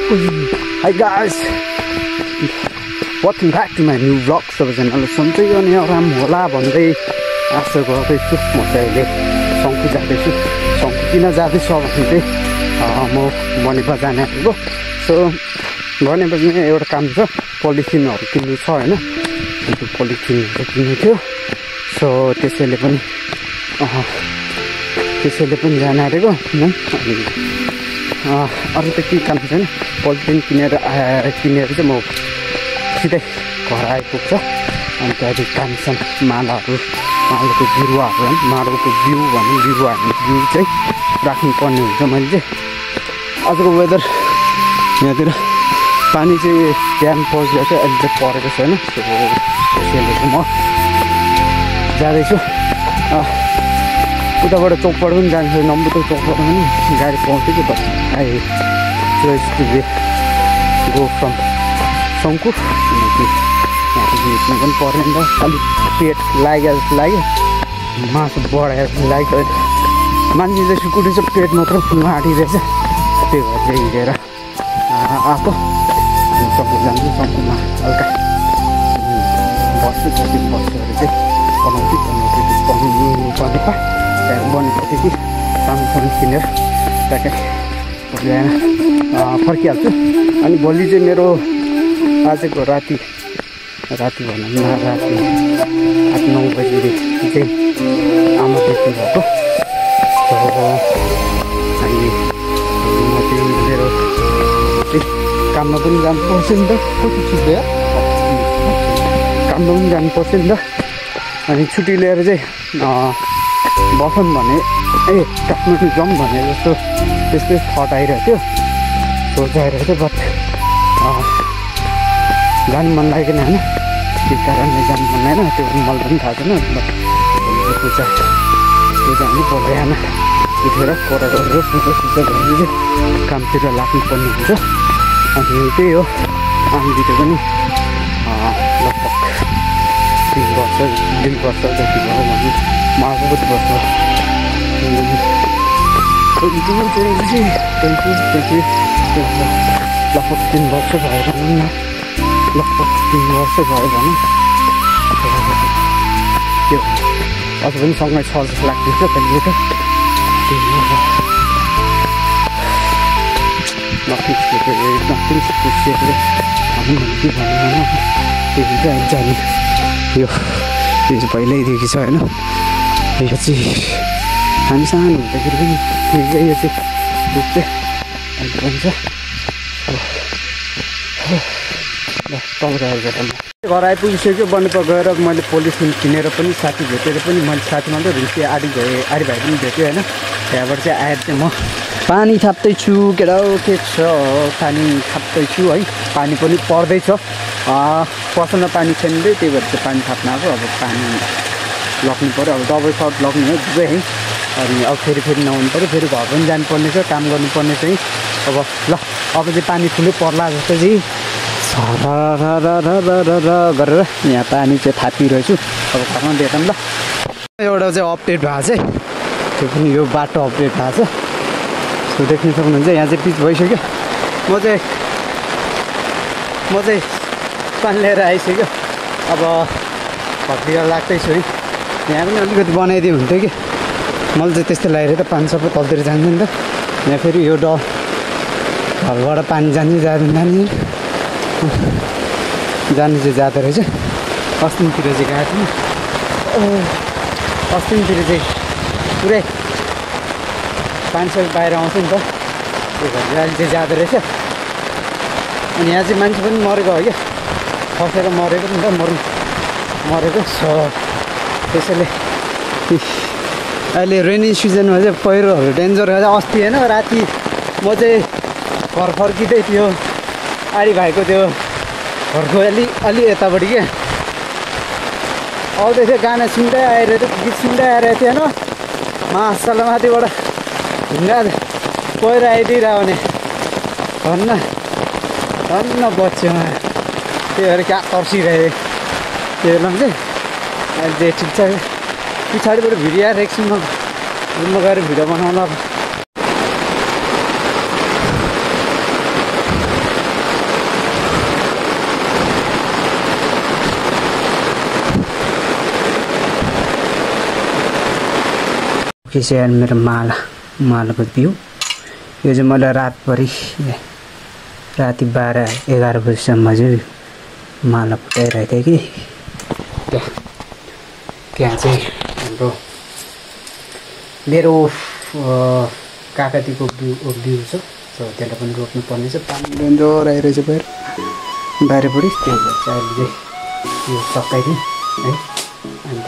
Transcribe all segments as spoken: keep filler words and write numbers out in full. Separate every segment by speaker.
Speaker 1: Hi guys, welcome back to my new vlog. सबैजनाले सन्चै अनि आराम होला भन्दै आशा गर्दैछु। म चाहिँ अहिले सङ्कु जाँदैछु। सङ्कु किन जाँदैछु भने चाहिँ म बनेपा जाने आएको। सो बनेपा जाने एउटा काम छ, पोलिथिनहरू किन्नु छ होइन, त्यो पोलिथिनहरू किन्नु थियो। सो त्यसैले पनि त्यसैले पनि जान आँटेको अनि अरू त केही काम छैन। पोलिथिन किनेर आएर किनेर चाहिँ म सिधै घर आइपुग्छ। अनि त्यहाँदेखि कामसाम मालाहरू मालको बिरुवाहरू मालको बिउ भनौँ बिरुवा हामी बिउ चाहिँ राख्नुपर्ने हुन्छ। मैले चाहिँ आजको वेदर यहाँतिर पानी चाहिँ बिहान पर्दा चाहिँ अहिले चाहिँ परेको छैन। सो त्यसैले चाहिँ म जाँदैछु। उताबाट चोकबाट पनि जान्छु, नम्बुतो चोकबाट पनि गाडी पाउँथ्यो कि bus I choice to go from Sankhu. किनकि यहाँ हिँड्नु पनि परेन नि त, अलिक पेट लाग्यो जस्तो लाग्यो, मासु बढायो जस्तो लाग्यो। मान्छे चाहिँ सुकुटी चाहिँ पेट मात्र फुल्नु आँटिरहेछ, त्यही भएर चाहिँ हिँडेर आएको। अनि सङ्कु जान्छु, सङ्कुमा हल्का बस्छु, जति बस्छुहरू चाहिँ बनाउँछु बनाउँछु पर्ने पा त्यहाँ बनेपछि सानो सानो किनेर ट्याक्कै बिहान फर्किहाल्छु। अनि भोलि चाहिँ मेरो आजको राति राति भनौँ न राति आठ नौ बजीदेखि चाहिँ आमा बेच्नु भएको। अनि म चाहिँ मेरो काममा पनि जानुपर्छ नि त, कति छुट्यो काममा पनि जानुपर्छ नि त। अनि छुट्टी लिएर चाहिँ बसौँ भने ए काठमाडौँ जाउँ भने जस्तो त्यस्तै थट आइरहेको थियो, सोच आइरहेको थियो। बट जानु मन लागेन होइन, के कारणले जानु मन लागेन त्यो पनि मलाई पनि थाहा छैन। बट भोलि पूजा पूजा पनि बिहान उठेर कोरा गरेर पूजा सुजा गरेर चाहिँ कामतिर लाग्नुपर्ने हुन्छ। अनि त्यही हो, आमा दिदी पनि लगभग तिन वर्ष दुई वर्ष जति भयो भने उहाँको कति वर्ष twenty two twenty twenty twenty लगभग तिन वर्ष भयो भनौँ न, लगभग तिन वर्ष भयो भनौँ। त्यो अझ पनि सँगै छ जस्तो लाग्दैछ कहिले त नथिङ नथिङ सेक्रेट हामी के भनौँ न, त्यो चाहिँ जाने यो यो चाहिँ पहिल्यैदेखि छ होइन। यो चाहिँ हामी सानो हुँदाखेरि पनि ठिकै यो चाहिँ बुक चाहिँ अन्त पनि छ। ल तपाईँको घर आइपुगिसक्यो। बनेपा गएर मैले पोलिथिन किनेर पनि साथी भेटेर पनि मैले साथीमा त रिसी आडी भए आडी भाइ पनि भेटेँ होइन। त्यहाँबाट चाहिँ आएर चाहिँ म पानी थाप्दैछु केटा के छ, पानी थाप्दैछु है। पानी पनि पर्दैछ, पसलमा पानी छैन त्यही भएर चाहिँ पानी थाप्न आएको। अब पानी लग्नु पऱ्यो, अब दबाई सर्ट लग्ने हो दुवै है। अनि अब फेरि फेरि नहुनु पऱ्यो, फेरि घर पनि जानुपर्ने छ, काम गर्नुपर्ने चाहिँ अब ल अब चाहिँ पानी ठुलो पर्ला जस्तो चाहिँ र गरेर यहाँ पानी चाहिँ थापिरहेछु। अब घरमा भेटौँ ल। एउटा चाहिँ अपडेट भएको छ, त्यो पनि यो बाटो अपडेट भएको छ। सो देख्न सक्नुहुन्छ यहाँ चाहिँ पिच भइसक्यो। म चाहिँ म चाहिँ पानी लिएर आइसक्यो। अब घरतिर लाग्दैछु है। यहाँ पनि अलिकति बनाइदियो हुन्थ्यो कि, मैले चाहिँ त्यस्तो लागेर त पानी सबै तलतिर जान्छ नि त। यहाँ फेरि यो डर घरबाट पानी जाने जाँदैन जाने जाने चाहिँ जाँदो रहेछ। अस्तितिर चाहिँ गएको थिएँ, अस्तितिर चाहिँ पुरै पानी सबै बाहिर आउँछ नि त, त्यो भएर अहिले चाहिँ जाँदो रहेछ। अनि यहाँ चाहिँ मान्छे पनि मरेको हो क्या, खसेर मरेको नि त, मर्नु मरेको छ। त्यसैले अहिले रेनी सिजनमा चाहिँ पहिरोहरू डेन्जर छ। अस्ति होइन राति म चाहिँ घर फर्किँदै थियो, आडी भाइको त्यो घरको अलि अलि यतापट्टि क्या आउँदै थियो, गाना सुन्दै आइरहेको थियो, गीत सुन्दै आइरहेको थियो होइन। मासला माथिबाट ढुङ्गा पहिरो आइदिइरह्यो भने धन्न धन्न बच्योमा, त्यही भएर क्या तर्सिरहेँ त्यो बेलामा चाहिँ। अहिले चाहिँ ठिक छ, पछाडिबाट भिडियो आएर एकछिनमा रुममा गएर भिडियो बनाउनु। फिसेन मेरो माला मालाको बिउ यो चाहिँ मैले रातभरि राति बाह्र एघार बजीसम्म चाहिँ माला फुटाइरहेको थिएँ कि त्यहाँ त्यहाँ चाहिँ हाम्रो मेरो काकातीको बिउ बिउ छ सो त्यसलाई पनि रोप्नु पर्नेछ पानी जोर आइरहेछ बाहिर बाहिरपट्टि त्यो भएर चाहिँ अहिले चाहिँ यो सकाइदिउँ है अन्त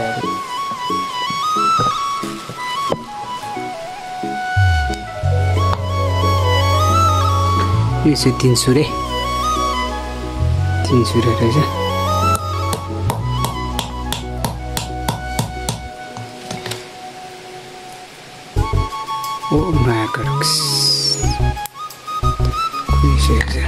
Speaker 1: यो चाहिँ तिन सुरे तिन सुरे रहेछ ओ माकरक्स कुइसेछ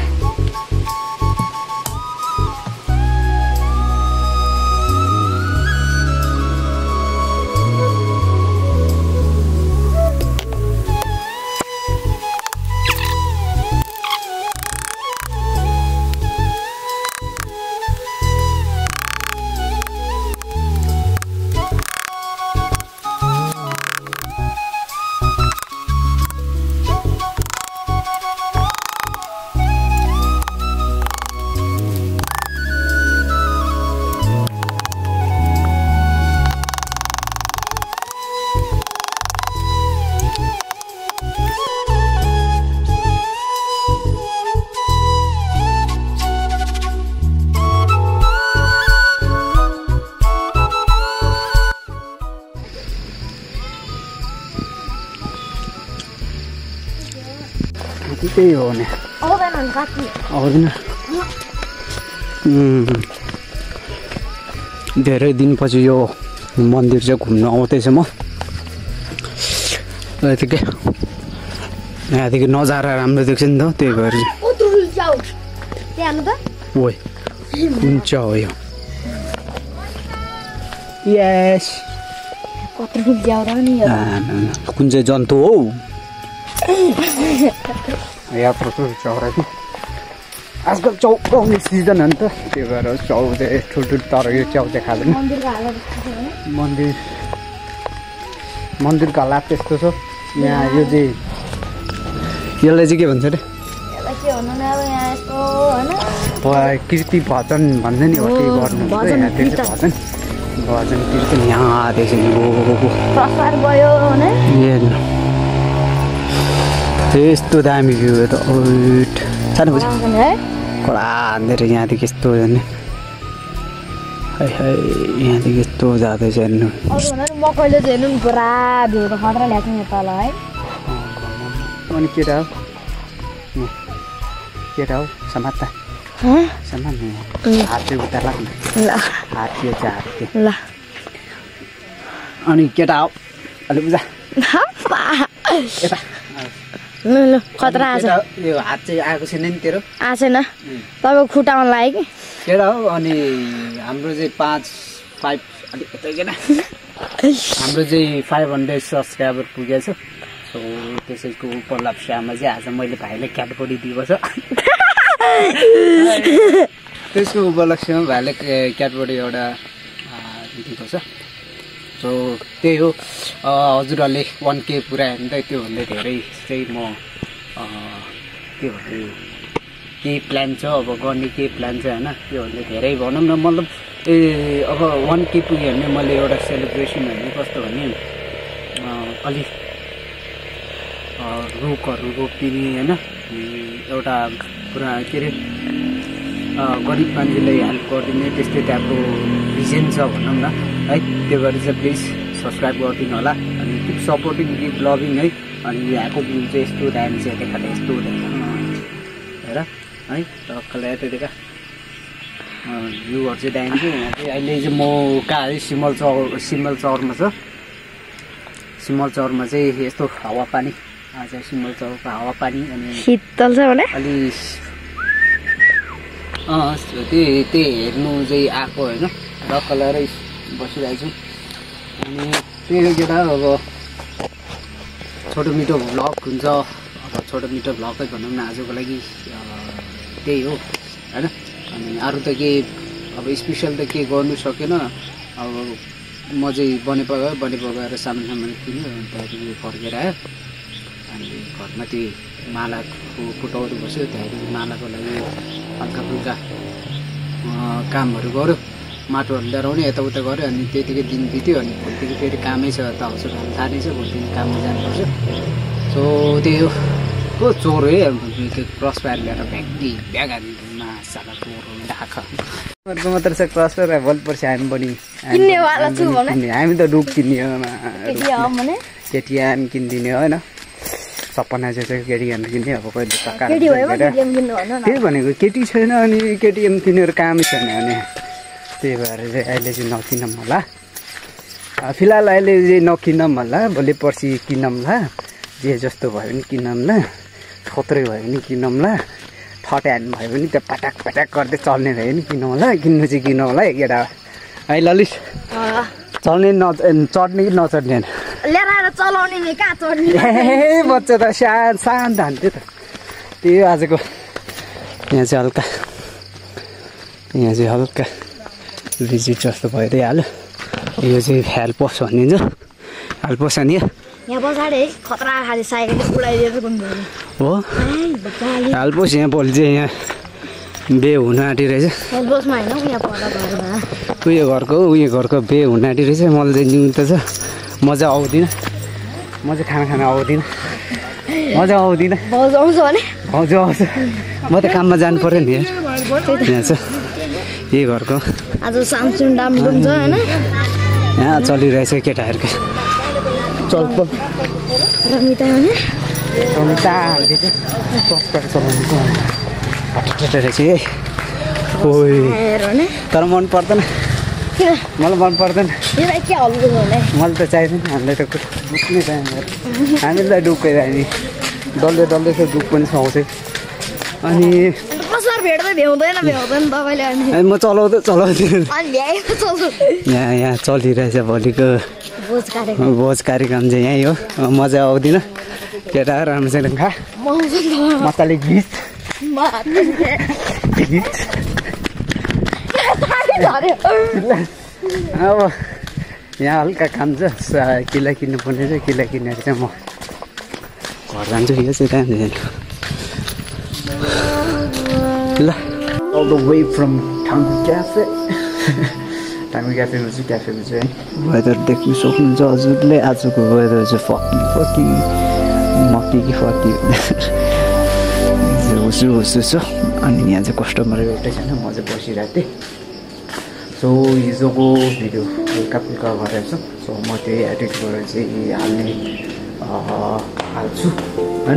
Speaker 1: त्यही हो नि आउँदैन धेरै दिनपछि यो मन्दिर चाहिँ घुम्न आउँदैछ म यतिकै यहाँदेखि नजारा राम्रो देख्छ नि त त्यही भएर ओइ कुन चाहिँ हो यो यस कुन चाहिँ जन्तु हौ यहाँ प्रचुर चौरा कि आजकल चाउ पाउने सिजन हो नि त त्यही भएर चाउ चाहिँ ठुल्ठुलो तर यो च्याउ चाहिँ खाँदैन मन्दिर मन्दिरको हालत त्यस्तो छ यहाँ यो चाहिँ यसलाई चाहिँ के भन्छ अरे कृति भजन भन्छ नि हो के गर्नु भजन भजन कीर्तन यहाँदेखि यस्तो दामी भ्यू हो त ओट सानो बुझ्छ कडा हान्दै यहाँदेखि यस्तो जाने है है यहाँदेखि यस्तो जाँदैछ हेर्नु
Speaker 2: मकैले चाहिँ हेर्नु पुरा भ्यू त खतरा ल्याएको छ तल है
Speaker 1: अनि केटा हो केटा हो समात्ता समान हात चाहिँ उता लाग्नु ल हात यो चाहिँ हात ल अनि केटा हो अलि बुझा यता
Speaker 2: ल ल खतरा आछ
Speaker 1: यो हात चाहिँ आएको छैन नि तेरो
Speaker 2: आएको छैन तपाईँको खुट्टामा लाग्यो कि
Speaker 1: केटा हो अनि हाम्रो चाहिँ पाँच फाइभ अलिक यतै हाम्रो चाहिँ फाइभ हन्ड्रेड सब्सक्राइबर पुगेछ सो त्यसैको उपलक्ष्यमा चाहिँ आज मैले भाइलाई क्याटबडी दिएको छ त्यसको उपलक्ष्यमा भाइले क्याटबडी एउटा दिएको छ सो त्यही हो हजुरहरूले वान के पुऱ्यायो भने त त्योभन्दा धेरै चाहिँ म के भन्ने केही प्लान छ अब गर्ने केही प्लान छ होइन त्योभन्दा धेरै भनौँ न मतलब ए अब वान के पुग्यो भने मैले एउटा सेलिब्रेसन भने कस्तो भने अलिक रुखहरू रोपिने होइन एउटा पुरा के अरे गरिब मान्छेलाई हेल्प गरिदिने त्यस्तै टाइपको भिजन छ भनौँ न है त्यो भएर चाहिँ प्लिज सब्सक्राइब गरिदिनु होला अनि किप सपोर्टिङ किप लभिङ है अनि यहाँको भ्यू चाहिँ यस्तो दामी चाहिँ देखाएको यस्तो देखाएको हेर है टक्कलाई यतै देखा भ्यूहरू चाहिँ दामी चाहिँ यहाँ चाहिँ अहिले चाहिँ म कहाँ है सिमल चौर सिमल चौरमा छ सिमल चौरमा चाहिँ यस्तो हावापानी आज सिमल चौरको हावापानी अनि
Speaker 2: शीतल छ भने
Speaker 1: अलि अँ त्यही त्यही हेर्नु चाहिँ आएको होइन रक्क लगाएर बसिरहेको छु अनि त्यही हो केटा अब छोटो मिठो भ्लग हुन्छ अब छोटो मिठो भ्लगै भनौँ न आजको लागि त्यही हो होइन अनि अरू त के अब स्पेसल त के गर्नु सकेन अब म चाहिँ बनेपा गयो बनेपा गएर सामान सामान किन्यो अनि त्यहाँदेखि फर्केर आयो अनि घरमा त्यो मालाको कुटाउनु बस्यो त्यहाँदेखि मालाको लागि हल्का फुल्का कामहरू गऱ्यो माटोहरू ल्याउने यताउता गऱ्यो अनि त्यतिकै दिन बित्यो अनि भोलिदेखि फेरि कामै छ त आउँछ थाहा नै छ भोलिदेखि काममा जानुपर्छ सो त्यो को चोर है क्रस फायर ल्याएर भ्याक्टी भ्याग हान्नुमा साला चोर ढाका अर्को मात्र छ क्रस फायर भोलि पर्सि हामी पनि हामी त डुब किन्ने केटिएम किनिदिने होइन सपना चाहिँ केटिएम किन्ने अब कहिले त्यही भनेको केटी छैन अनि केटिएम किनेर कामै छैन भने त्यही भएर चाहिँ अहिले चाहिँ नकिनौँ होला फिलहाल अहिले चाहिँ नकिनौँ होला भोलि पर्सि किनौँला जे जस्तो भयो भने किनौँला खत्रै भयो भने किनौँला ठट्यान भयो भने त्यो पटाक पटाक गर्दै चल्ने भयो भने किनौँला किन्नु चाहिँ किनौँ होला केटा है ललिस चल्ने न चढ्ने कि नचढ्ने ए बच्चा त सा शान्त हान्थ्यो त त्यो आजको यहाँ चाहिँ हल्का यहाँ चाहिँ हल्का भिजिट जस्तो भइदिइहाल्यो यो चाहिँ हेल्पोस भनिन्छ हेल्पोस अनि
Speaker 2: यहाँ पछाडि है खतरा खाले साइकल उडाइदिएर
Speaker 1: हो हेल्पोस यहाँ भोलि चाहिँ यहाँ बे हुन आँटिरहेछ
Speaker 2: हेल्पोसमा होइन यहाँ पर घरमा
Speaker 1: उयो घरको उयो घरको बे हुन आँटिरहेछ मलाई चाहिँ न्यु त छ म चाहिँ आउँदिनँ म चाहिँ खाना खाना आउँदिनँ म चाहिँ आउँदिनँ
Speaker 2: भाउजू आउँछ भने
Speaker 1: भाउजू आउँछ म त काममा जानु पऱ्यो नि यहाँ छ यही घरको
Speaker 2: आज सामसुङ डामडुम छ होइन
Speaker 1: यहाँ चलिरहेछ केटाहरूको चलपल
Speaker 2: रमिता भने
Speaker 1: रमिता चलाउनु रहेछ है तर मन पर्दैन मलाई मन पर्दैन मलाई त चाहिँदैन हामीलाई त डुब्नै चाहिँदैन हामीलाई डुब्कै नि डल्लै डल्लै छ डुब पनि सुहाउँछ अनि म चलाउँदै चलाउँदै यहाँ यहाँ चलिरहेछ भोलिको भोज कार्यक्रम चाहिँ यहीँ हो म चाहिँ आउँदिनँ केटा राम्रोसँग खा मजाले घिच अब यहाँ हल्का काम छ किला किन्नु पर्ने छ किला किनेर चाहिँ म घर जान्छु यो चाहिँ त्यहाँ ल all the way from Tangu Cafe Tangu Cafe चाहिँ क्याफेको चाहिँ वेदर देख्नु सक्नुहुन्छ हजुरले आजको वेदर चाहिँ फक्की फक्की मक्की कि फक्की हुसु हुसु छ अनि यहाँ चाहिँ कस्टमर एउटै छैन म चाहिँ बसिरहेको थिएँ सो हिजोको भिडियो हल्का फुल्का गरेको छु सो म त्यही एडिट गरेर चाहिँ हाल्ने हाल्छु होइन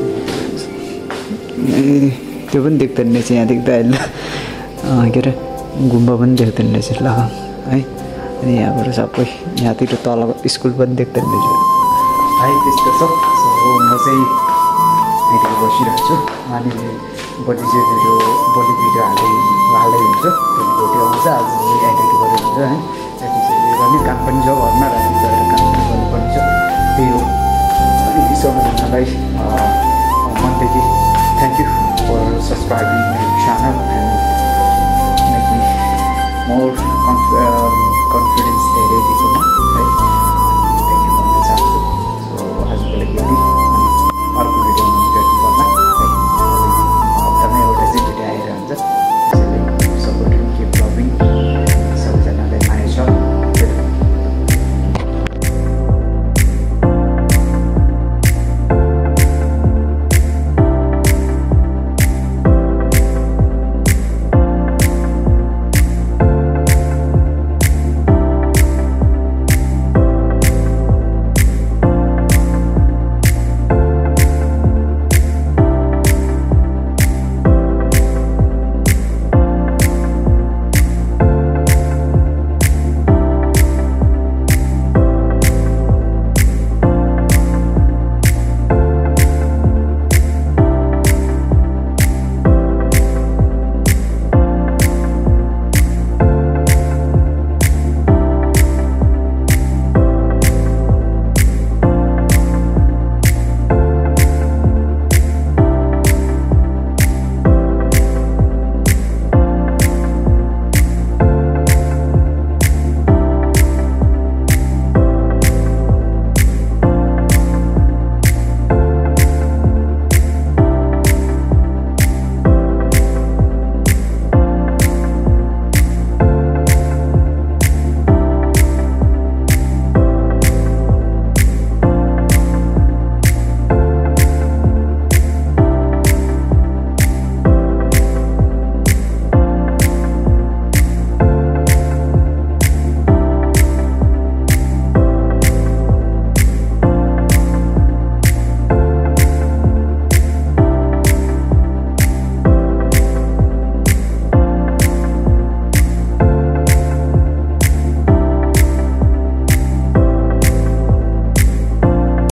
Speaker 1: त्यो पनि देख्दैन रहेछ यहाँ देख्दा अहिले के अरे गुम्बा पनि देख्दैन रहेछ ल है अनि यहाँबाट सबै यहाँतिर तल स्कुल पनि देख्दैन रहेछ है त्यस्तो छ सो म चाहिँ भिडियो बसिरहेको छु अनि भोलि चाहिँ भिडियो भोलि भिडियो हालै हालै हुन्छ भोलि भोलि आउँछ आज चाहिँ एडिट गरेर हुन्छ है एडिट गर्ने काम पनि छ घरमा राति गएर काम पनि गर्नुपर्ने छ त्यही हो अनि सबैजनालाई मनदेखि thank you for subscribing my channel and make me more conf uh, confidence धेरै दिएको